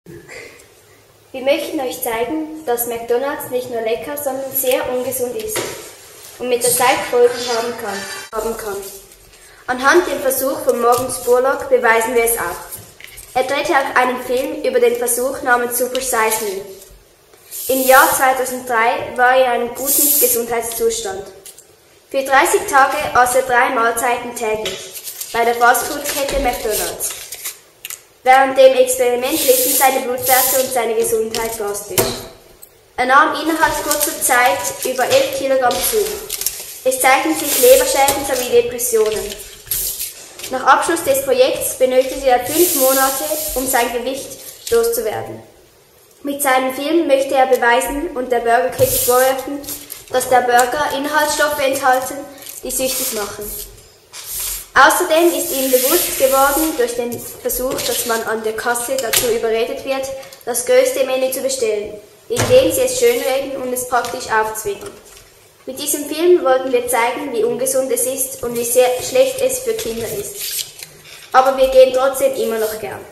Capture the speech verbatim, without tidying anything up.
Wir möchten euch zeigen, dass McDonald's nicht nur lecker, sondern sehr ungesund ist und mit der Zeit Folgen haben kann. Haben kann. Anhand dem Versuch von Morgan Spurlock beweisen wir es auch. Er drehte auch einen Film über den Versuch namens Super Size Me. Im Jahr zweitausenddrei war er in einem guten Gesundheitszustand. Für dreißig Tage aß er drei Mahlzeiten täglich bei der Fastfood-Kette McDonald's. Während dem Experiment litten seine Blutwerte und seine Gesundheit drastisch. Er nahm innerhalb kurzer Zeit über elf Kilogramm zu. Es zeigten sich Leberschäden sowie Depressionen. Nach Abschluss des Projekts benötigte er fünf Monate, um sein Gewicht loszuwerden. Mit seinem Film möchte er beweisen und der Burgerkette vorwerfen, dass der Burger Inhaltsstoffe enthalten, die süchtig machen. Außerdem ist ihm bewusst geworden durch den Versuch, dass man an der Kasse dazu überredet wird, das größte Menü zu bestellen, indem sie es schönreden und es praktisch aufzwingen. Mit diesem Film wollten wir zeigen, wie ungesund es ist und wie sehr schlecht es für Kinder ist. Aber wir gehen trotzdem immer noch gern.